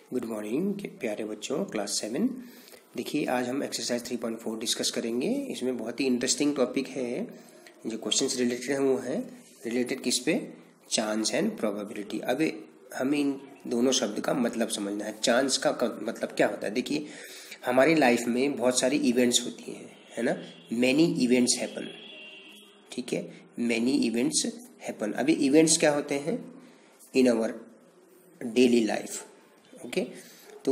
Good morning प्यारे बच्चों, class 7। देखिए आज हम एक्सरसाइज 3.4 डिस्कस करेंगे। इसमें बहुत ही इंटरेस्टिंग टॉपिक है। जो क्वेश्चंस रिलेटेड हैं वो हैं रिलेटेड किस पे, चांस एंड प्रोबेबिलिटी। अब हमें इन दोनों शब्द का मतलब समझना है। चांस का मतलब क्या होता है। देखिए हमारी लाइफ में बहुत सारी इवेंट्स होती हैं, है ना। मैनी इवेंट्स हैपन, ठीक है, मैनी इवेंट्स हैपन। अभी इवेंट्स क्या होते हैं in our daily life, okay. तो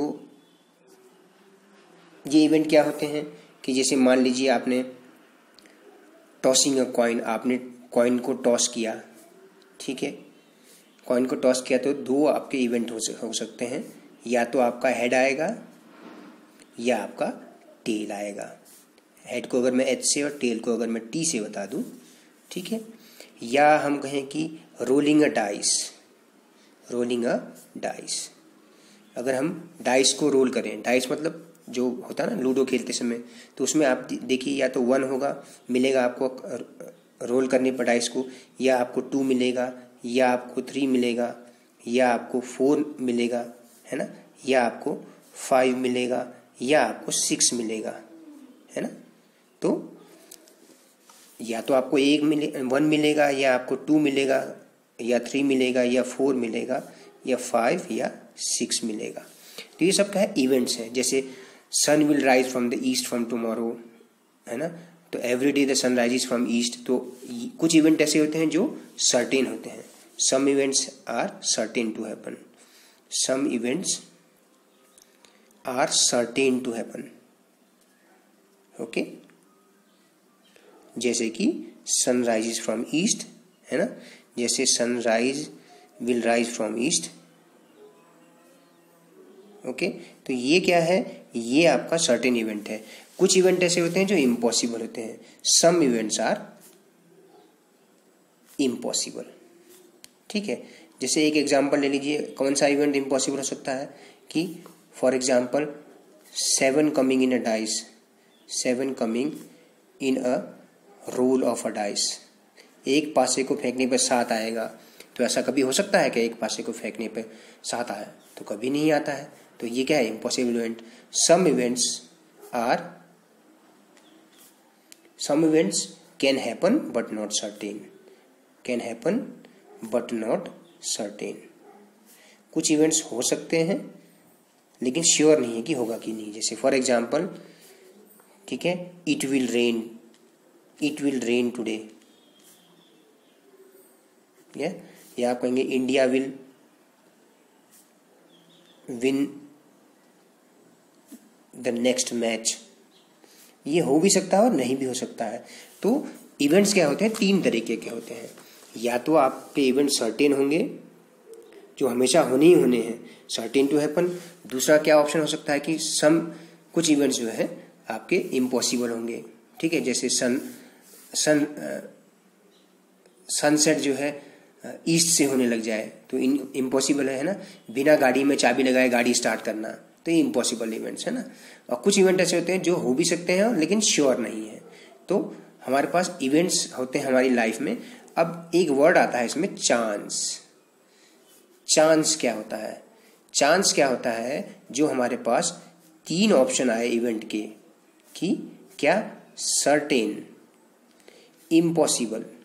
ये इवेंट क्या होते हैं कि जैसे मान लीजिए आपने टॉसिंग अ कॉइन, आपने कॉइन को टॉस किया, ठीक है। कॉइन को टॉस किया तो दो आपके इवेंट हो सकते हैं, या तो आपका हेड आएगा या आपका टेल आएगा। हेड को अगर मैं एच से और टेल को अगर मैं टी से बता दूं, ठीक है। या हम कहें कि rolling a dice, rolling a dice. अगर हम डाइस को रोल करें, डाइस मतलब जो होता है ना लूडो खेलते समय, तो उसमें आप देखिए या तो 1 होगा मिलेगा आपको रोल करने पर डाइस को, या आपको 2 मिलेगा, या आपको 3 मिलेगा, या आपको 4 मिलेगा, है ना, या आपको 5 मिलेगा, या आपको 6 मिलेगा, है ना। तो या तो आपको 1 मिलेगा, या आपको 2 मिलेगा, या 3 मिलेगा, या 4 मिलेगा, या 5 या 6 मिलेगा। तो ये सब क्या है, इवेंट्स हैं। जैसे sun will rise from the east from tomorrow, है ना। तो every day the sun rises from east. तो कुछ इवेंट ऐसे होते हैं जो सर्टेन होते हैं। Some events are certain to happen, some events are certain to happen, okay. जैसे कि सन राइजेस फ्रॉम ईस्ट, है ना, जैसे sunrise will rise from east, okay. तो ये क्या है, ये आपका सर्टेन इवेंट है। कुछ इवेंट ऐसे होते हैं जो इम्पॉसिबल होते हैं। सम इवेंट्स आर इम्पॉसिबल, ठीक है। जैसे एक एग्जांपल ले लीजिए, कौन सा इवेंट इम्पॉसिबल हो सकता है कि for example 7 coming in a dice, 7 coming in a roll of a dice. एक पासे को फेंकने पर 7 आएगा। तो ऐसा कभी हो सकता है कि एक पासे को फेंकने पर 7 आए? तो कभी नहीं आता है। तो ये क्या है, impossible event. Some events can happen but not certain, can happen but not certain. कुछ इवेंट्स हो सकते हैं लेकिन श्योर नहीं है कि होगा कि नहीं। जैसे फॉर एग्जाम्पल, ठीक है, इट विल रेन टुडे, या आप कहेंगे India will win the next match. ये हो भी सकता है और नहीं भी हो सकता है। तो इवेंट्स क्या होते हैं, 3 तरीके के होते हैं। या तो आपके इवेंट सर्टेन होंगे जो हमेशा होने ही होने हैं, सर्टेन टू हैपन। दूसरा क्या ऑप्शन हो सकता है कि कुछ इवेंट्स जो है आपके इम्पॉसिबल होंगे, ठीक है। जैसे सनसेट जो है ईस्ट से होने लग जाए तो इम्पॉसिबल है ना। बिना गाड़ी में चाबी लगाए गाड़ी स्टार्ट करना, तो ये इम्पॉसिबल इवेंट्स है ना। और कुछ इवेंट ऐसे होते हैं जो हो भी सकते हैं लेकिन श्योर नहीं है। तो हमारे पास इवेंट्स होते हैं हमारी लाइफ में। अब एक वर्ड आता है इसमें, चांस। चांस क्या होता है, चांस क्या होता है, जो हमारे पास 3 ऑप्शन आए इवेंट के, कि क्या, certain, impossible,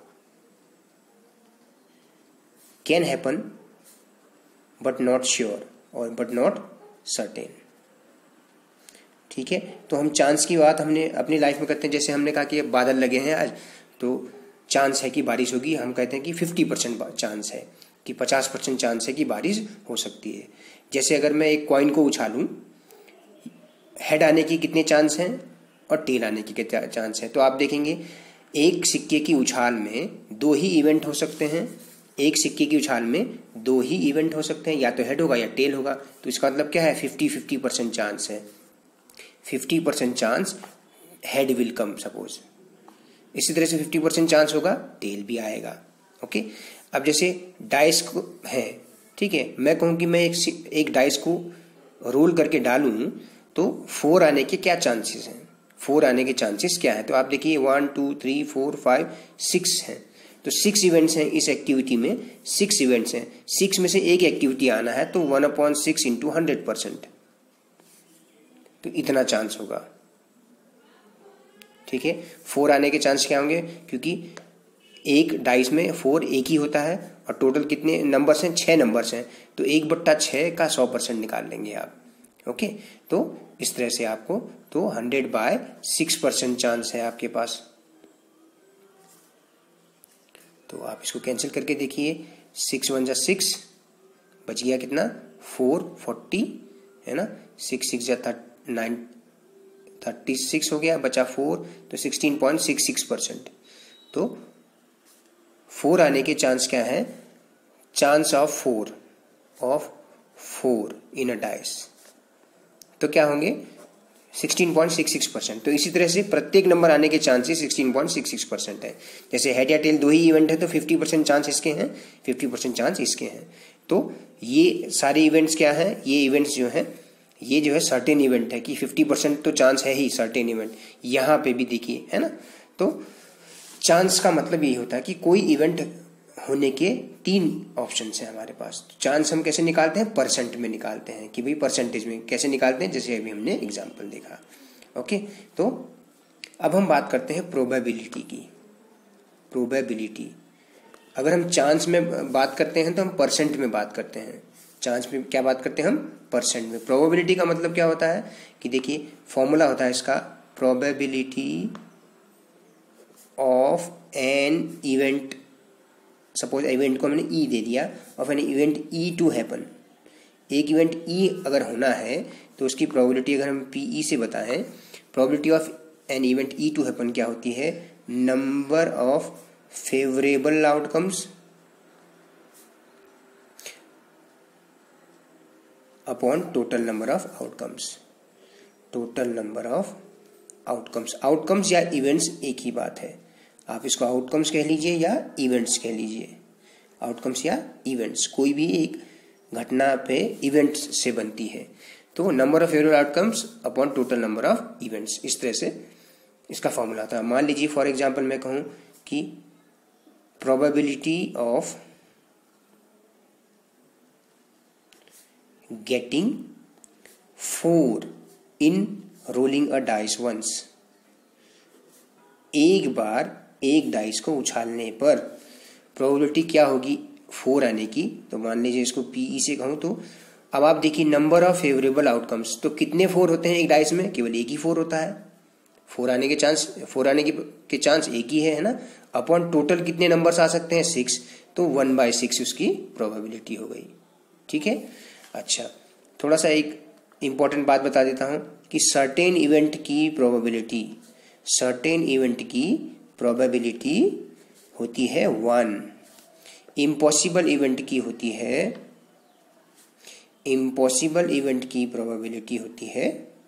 can happen but not sure और बट नॉट सर्टेन, ठीक है। तो हम चांस की बात हमने अपनी लाइफ में करते हैं। जैसे हमने कहा कि बादल लगे हैं आज, तो चांस है कि बारिश होगी। हम कहते हैं कि 50% चांस है, कि 50% चांस है कि बारिश हो सकती है। जैसे अगर मैं एक कॉइन को उछालूं, हेड आने की कितने चांस हैं और टेल आने की कितने चांस हैं। तो आप देखेंगे एक सिक्के की उछाल में 2 ही इवेंट हो सकते हैं। एक सिक्के की उछाल में 2 ही इवेंट हो सकते हैं, या तो हेड होगा या टेल होगा। तो इसका मतलब क्या है, 50-50% चांस है। 50% chance head will come suppose. इसी तरह से 50% चांस होगा टेल भी आएगा, ओके। अब जैसे डाइस को है, ठीक है, मैं कहूँ कि मैं एक डाइस को रोल करके डालूं तो 4 आने के क्या चांसेस हैं, 4 आने के चांसेस क्या है। तो आप देखिए 1 2 3 4 5 6 हैं। तो 6 इवेंट्स हैं इस एक्टिविटी में, 6 इवेंट्स हैं, 6 में से एक एक्टिविटी आना है तो 1/6 इंटू 100%, तो इतना चांस होगा। ठीक है, 4 आने के चांस क्या होंगे, क्योंकि एक डाइस में 4 एक ही होता है और टोटल कितने नंबर्स हैं, 6 नंबर्स हैं, तो 1/6 का 100% निकाल लेंगे आप। ओके, तो इस तरह से आपको तो 100/6% चांस है आपके पास। तो आप इसको कैंसिल करके देखिए, 6 1 जा 6, बच गया कितना 4 40 है ना, 6 6 जा 9 36 हो गया, बचा 4, तो 16.66%। तो 4 आने के चांस क्या है, chance of 4 in a dice, तो क्या होंगे 16.66%। तो इसी तरह से प्रत्येक नंबर आने के चांसेस 16.66% है। जैसे हेड या टेल 2 ही इवेंट है तो 50% चांस इसके हैं, 50% चांस इसके हैं। तो ये सारे इवेंट्स क्या हैं, ये इवेंट्स जो हैं, ये जो है सर्टेन इवेंट है कि 50% तो चांस है ही सर्टेन इवेंट। यहाँ पे भी देखिए है ना, तो चांस का मतलब यही होता है कि कोई इवेंट होने के 3 ऑप्शंस हैं हमारे पास। तो चांस हम कैसे निकालते हैं, परसेंट में निकालते हैं कि भाई परसेंटेज में कैसे निकालते हैं, जैसे अभी हमने एग्जांपल देखा। ओके, तो अब हम बात करते हैं प्रोबेबिलिटी की। प्रोबेबिलिटी, अगर हम चांस में बात करते हैं तो हम परसेंट में बात करते हैं, चांस में क्या बात करते हैं हम, परसेंट में। प्रोबेबिलिटी का मतलब क्या होता है कि देखिए फॉर्मूला होता है इसका, probability of an event, suppose event को हमने ई दे दिया, of an event E to happen. एक इवेंट ई अगर होना है तो उसकी प्रोबेबिलिटी अगर हम पी ई से बताएं, probability of an event E to happen क्या होती है, number of favourable outcomes upon total number of outcomes. Total number of outcomes, outcomes या इवेंट्स एक ही बात है, आप इसको आउटकम्स कह लीजिए या इवेंट्स कह लीजिए, आउटकम्स या इवेंट्स, कोई भी एक घटना पे इवेंट्स से बनती है। तो number of favourable outcomes upon total number of events, इस तरह से इसका फॉर्मूला था। मान लीजिए फॉर एग्जांपल मैं कहूँ कि probability of getting 4 in rolling a dice once, एक बार एक डाइस को उछालने पर प्रोबेबिलिटी क्या होगी 4 आने की। तो मान लीजिए इसको पीई से कहूँ तो अब आप देखिए नंबर ऑफ फेवरेबल आउटकम्स, तो कितने 4 होते हैं एक डाइस में, केवल एक ही 4 होता है, 4 आने के चांस एक ही है ना, अपॉन टोटल कितने नंबर्स आ सकते हैं 6, तो 1/6 उसकी प्रोबेबिलिटी हो गई। ठीक है, अच्छा थोड़ा सा एक इंपॉर्टेंट बात बता देता हूँ कि सर्टेन इवेंट की प्रोबेबिलिटी होती है 1, इम्पॉसिबल इवेंट की प्रोबेबिलिटी होती है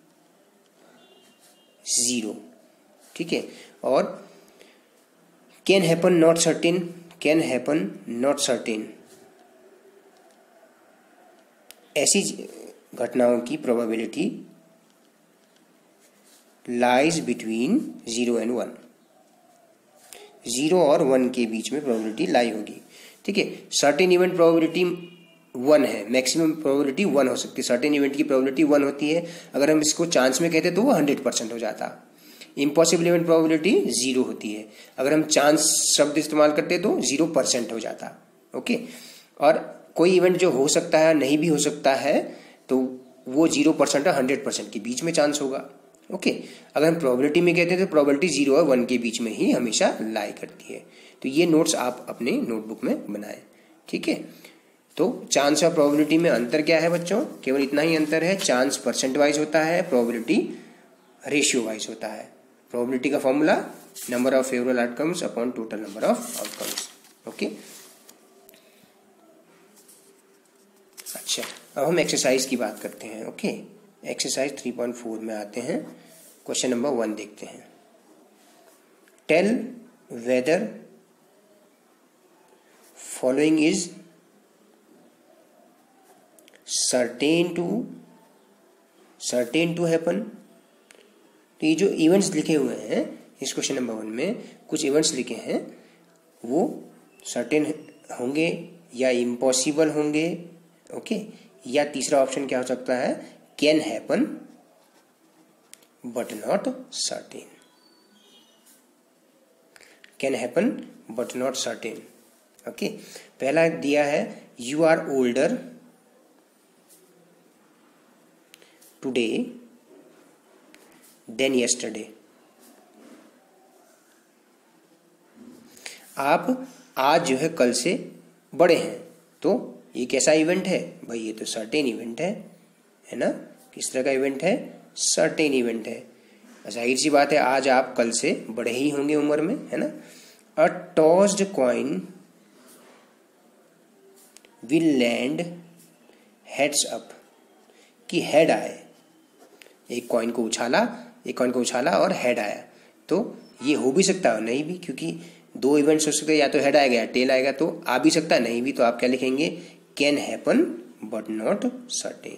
0। ठीक है, और कैन हैपन नॉट सर्टेन, ऐसी घटनाओं की प्रोबेबिलिटी लाइज बिटवीन 0 एंड 1, 0 और 1 के बीच में प्रोबेबिलिटी लाई होगी। ठीक है, सर्टेन इवेंट प्रोबेबिलिटी 1 है, मैक्सिमम प्रोबेबिलिटी 1 हो सकती है, सर्टेन इवेंट की प्रोबेबिलिटी 1 होती है। अगर हम इसको चांस में कहते तो वो 100% हो जाता। इम्पॉसिबल इवेंट प्रोबेबिलिटी 0 होती है, अगर हम चांस शब्द इस्तेमाल करते तो 0% हो जाता। ओके, और कोई इवेंट जो हो सकता है नहीं भी हो सकता है तो वो 0% और 100% के बीच में चांस होगा। ओके, अगर हम प्रोबेबिलिटी में कहते हैं तो प्रोबेबिलिटी 0 और 1 के बीच में ही हमेशा लाई करती है। तो ये नोट्स आप अपने नोटबुक में बनाएं। ठीक है, तो चांस और प्रोबेबिलिटी में अंतर क्या है बच्चों, केवल इतना ही अंतर है, चांस परसेंट वाइज होता है, प्रोबेबिलिटी रेशियो वाइज होता है। प्रोबेबिलिटी का formula number of favourable outcomes upon total number of outcomes. Okay, अच्छा अब हम एक्सरसाइज की बात करते हैं। ओके, एक्सरसाइज 3.4 में आते हैं, क्वेश्चन नंबर 1 देखते हैं। Tell whether following is certain to happen. तो ये जो इवेंट्स लिखे हुए हैं इस क्वेश्चन नंबर 1 में, कुछ इवेंट्स लिखे हैं वो सर्टेन होंगे या इम्पॉसिबल होंगे, ओके। या तीसरा ऑप्शन क्या हो सकता है, can happen but not certain, can happen but not certain, okay. पहला दिया है you are older today than yesterday. आप आज जो है कल से बड़े हैं, तो ये कैसा इवेंट है भाई, ये तो सर्टेन इवेंट है ना। किस तरह का इवेंट है, सर्टेन इवेंट है। जाहिर सी बात है आज आप कल से बड़े ही होंगे उम्र में, है ना। A tossed coin will land heads up, कि हेड आए, एक कॉइन को उछाला और हेड आया। तो ये हो भी सकता है नहीं भी, क्योंकि दो इवेंट्स हो सकते हैं, या तो हेड आएगा या टेल आएगा, तो आ भी सकता है नहीं भी। तो आप क्या लिखेंगे, can happen but not certain.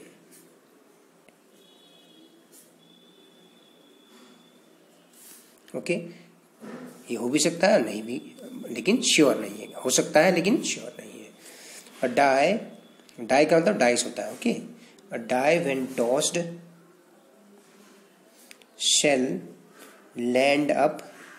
Okay, ये हो भी सकता है नहीं भी, लेकिन श्योर नहीं है। हो सकता है लेकिन श्योर नहीं है। अ डाई का मतलब डाइस होता है, okay. A die when tossed shall land up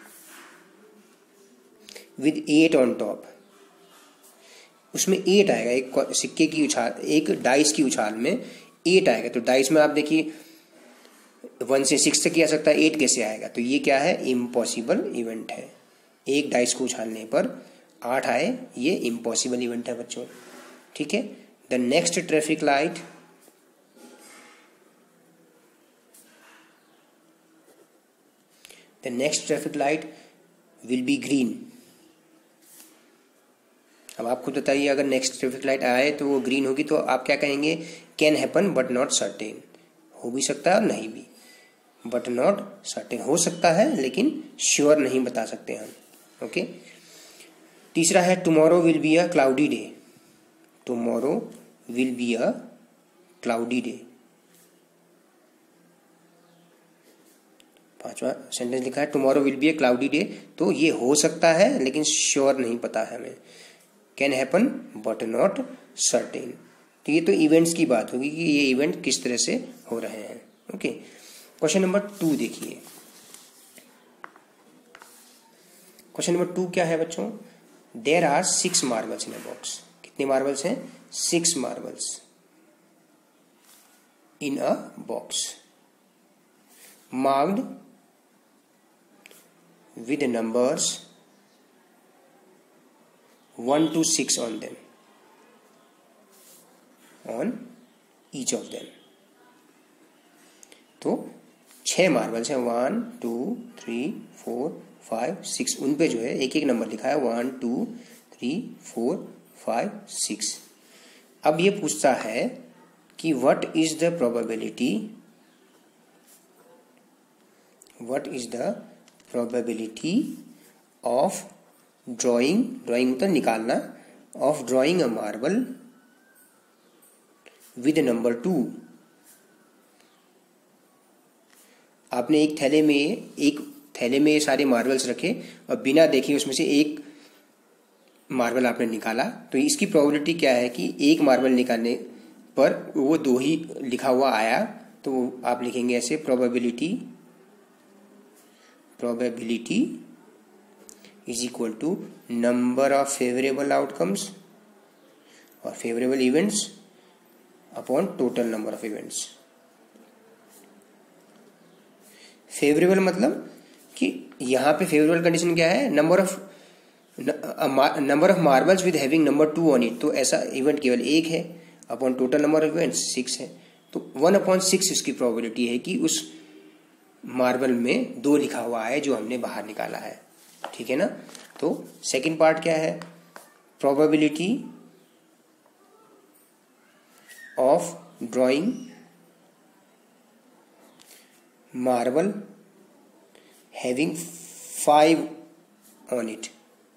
with 8 on top, उसमें 8 आएगा, एक सिक्के की उछाल, एक डाइस की उछाल में 8 आएगा। तो डाइस में आप देखिए 1 से 6 तक आ सकता है, 8 कैसे आएगा। तो ये क्या है, इम्पॉसिबल इवेंट है। एक डाइस को उछालने पर 8 आए, ये इम्पॉसिबल इवेंट है बच्चों, ठीक है। The next traffic light the next traffic light will be green। अब आप खुद बताइए, अगर नेक्स्ट ट्रैफिक लाइट आए तो वो ग्रीन होगी, तो आप क्या कहेंगे, can happen but not certain. हो भी सकता है और नहीं भी, बट नॉट सर्टेन हो सकता है लेकिन श्योर नहीं बता सकते हम, ओके। तीसरा है tomorrow will be a cloudy day, tomorrow will be a cloudy day. पांचवा सेंटेंस लिखा है tomorrow will be a cloudy day, तो ये हो सकता है लेकिन श्योर नहीं पता है हमें, can happen but not certain. तो ये तो इवेंट्स की बात होगी कि ये इवेंट किस तरह से हो रहे हैं, ओके। क्वेश्चन नंबर 2 देखिए। क्वेश्चन नंबर 2 क्या है बच्चों, there are 6 marbles in a box. कितने मार्बल्स हैं, 6 marbles in a box marked with numbers 1 to 6 on them, on each of them। तो 6 मार्बल्स हैं, 1 2 3 4 5 6, उन पे जो है एक एक नंबर लिखा है, 1 2 3 4 5 6। अब ये पूछता है कि what is the probability, what is the probability of drawing मतलब निकालना, of drawing a marble with number 2। आपने एक थैले में सारे मार्बल्स रखे और बिना देखे उसमें से एक मार्बल आपने निकाला, तो इसकी प्रोबेबिलिटी क्या है कि एक मार्बल निकालने पर वो 2 ही लिखा हुआ आया। तो आप लिखेंगे ऐसे, probability is equal to number of favorable outcomes or favorable events upon total number of events। Favourable मतलब कि यहाँ पे फेवरेबल कंडीशन क्या है, number of marbles with having number 2 on it. तो ऐसा इवेंट केवल एक है, upon total number of events 6 है। तो 1/6 इसकी प्रोबेबिलिटी है कि उस मार्बल में 2 लिखा हुआ है जो हमने बाहर निकाला है, ठीक है ना। तो सेकंड पार्ट क्या है, probability of drawing marble having 5 on it,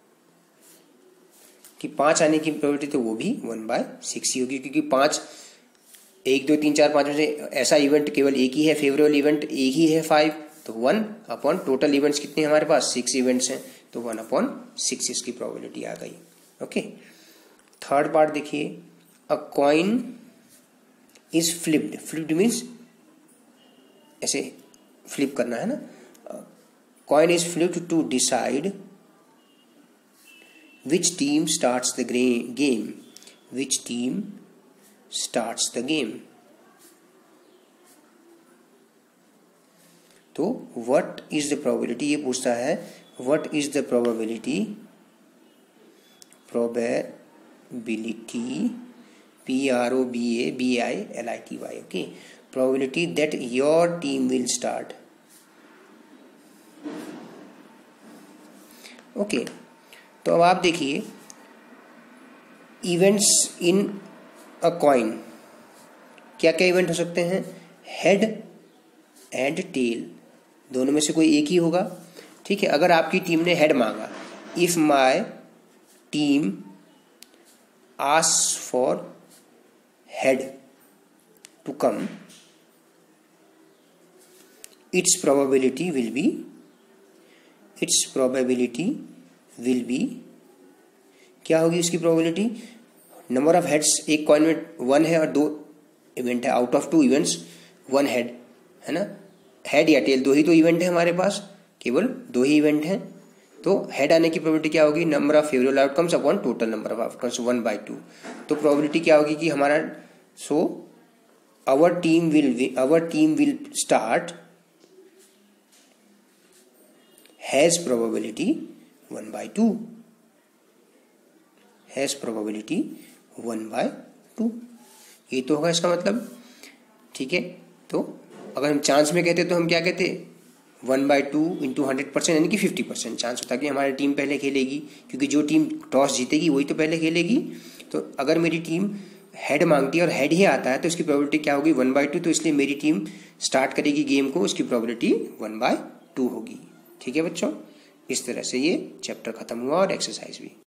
कि 5 आने की प्रोबेबिलिटी तो वो भी 1/6 ही होगी, क्योंकि 5 1 2 3 4 5 में से ऐसा इवेंट केवल एक ही है, फेवरेबल इवेंट एक ही है 5, तो 1 अपॉन टोटल इवेंट्स कितने हमारे पास 6 इवेंट्स हैं, तो 1/6 इसकी प्रोबेबिलिटी आ गई। ओके, थर्ड पार्ट देखिए, a coin is flipped. Flipped means ऐसे फ्लिप करना है ना। Coin is flipped to decide which team starts the game. Which team starts the game. तो व्हाट इज द प्रोबेबिलिटी, ये पूछता है what is the probability PROBABILITY, okay, probability that your team will start. Okay, तो अब आप देखिए events in a coin, क्या क्या इवेंट हो सकते हैं? हेड एंड टेल, दोनों में से कोई एक ही होगा। ठीक है, अगर आपकी टीम ने हेड मांगा, if my team ask for head to come, its probability will be क्या होगी इसकी प्रोबेबिलिटी? नंबर ऑफ हेड्स, एक कॉइन में 1 है और 2 इवेंट है, आउट ऑफ 2 इवेंट्स 1 हेड है ना। हेड या टेल 2 ही तो इवेंट है हमारे पास, केवल 2 ही इवेंट हैं। तो हेड आने की प्रोबेबिलिटी क्या होगी? Number of favourable outcomes upon total number of outcomes 1/2। तो प्रोबेबिलिटी क्या होगी कि हमारा our team will start has probability 1/2, has probability 1/2, ये तो होगा इसका मतलब। ठीक है, तो अगर हम चांस में कहते तो हम क्या कहते? 1/2 इंटू 100%, यानी कि 50% चांस होता है कि हमारी टीम पहले खेलेगी, क्योंकि जो टीम टॉस जीतेगी वही तो पहले खेलेगी। तो अगर मेरी टीम हेड मांगती है और हेड ही आता है तो इसकी प्रोबेबिलिटी क्या होगी? 1/2। तो इसलिए मेरी टीम स्टार्ट करेगी गेम को, उसकी प्रोबेबिलिटी 1/2 होगी। ठीक है बच्चों, इस तरह से ये चैप्टर खत्म हुआ और एक्सरसाइज भी।